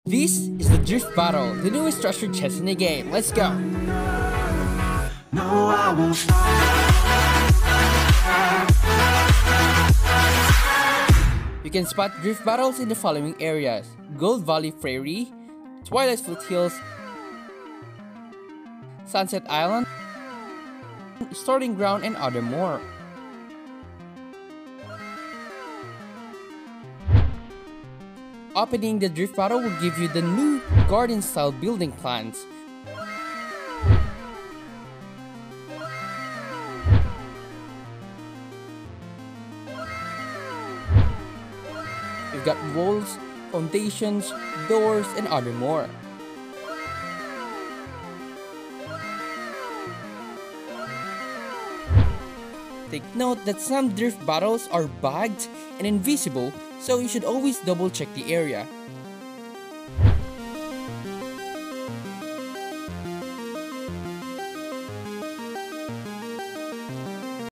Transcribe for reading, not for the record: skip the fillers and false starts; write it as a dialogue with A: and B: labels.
A: This is the Drift Battle, the newest treasure chest in the game. Let's go!
B: No, I won't stop.
A: You can spot drift battles in the following areas: Gold Valley Prairie, Twilight Foothills, Sunset Island, Starting Ground, and other more. Opening the drift battle will give you the new garden-style building plans. You've got walls, foundations, doors, and other more. Take note that some drift battles are bugged and invisible, so you should always double check the area.